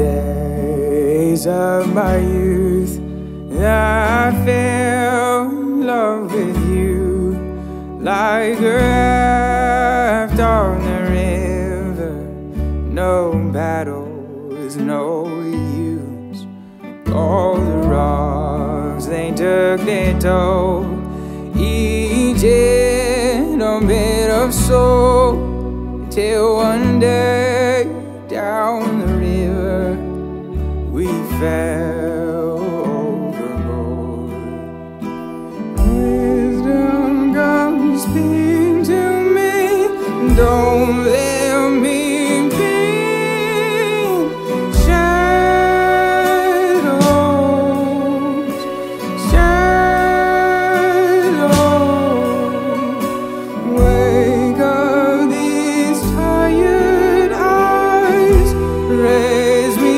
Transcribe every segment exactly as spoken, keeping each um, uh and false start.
days of my youth, I fell in love with you, like a raft on the river. No battles, no use. All the rocks, they took their toll, each little bit of soul, till one day down the river we fell overboard. Wisdom, come speak to me, don't let me be shadows, shadows. Wake up these tired eyes, raise me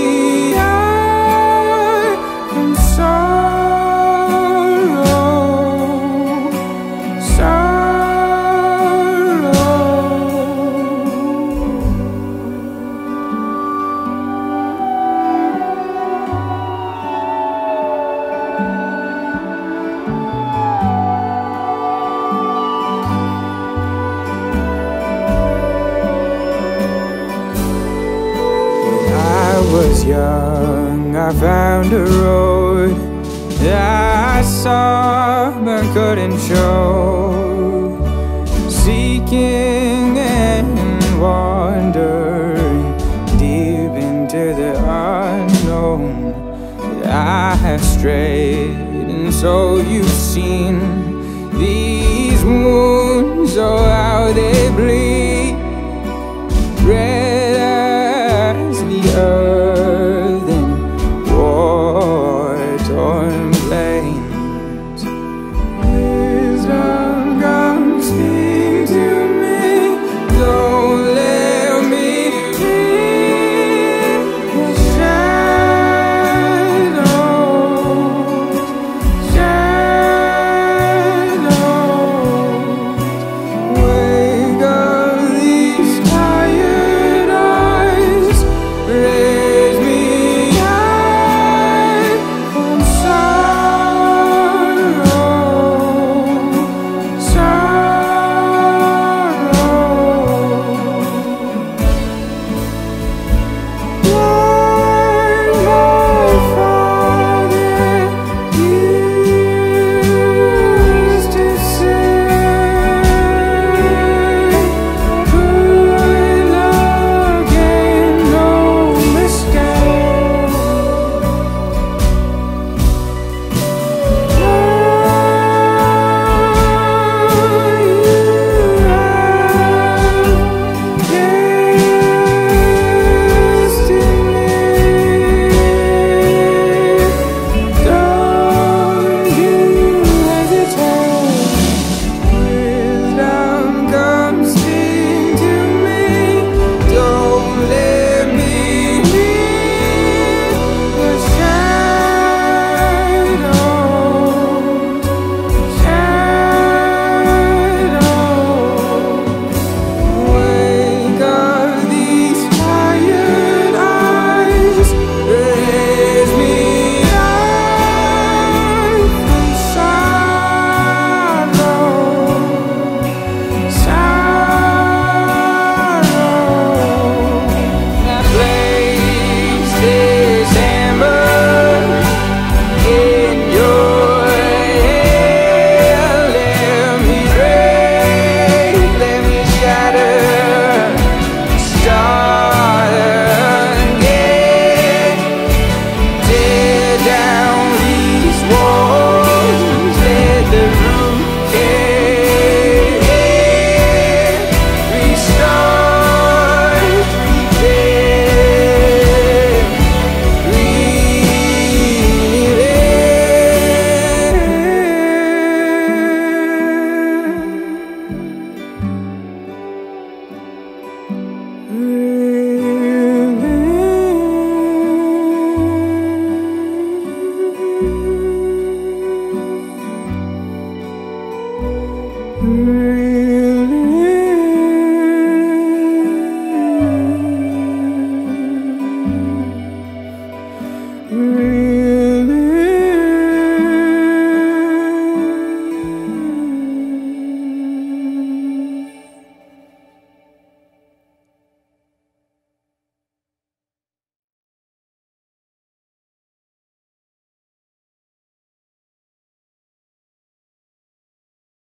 high from sorrow, sorrow. When I was young, I found a road that I saw but couldn't show, seeking and wandering deep into the unknown. I have strayed, and so you've seen these wounds, oh how they bleed.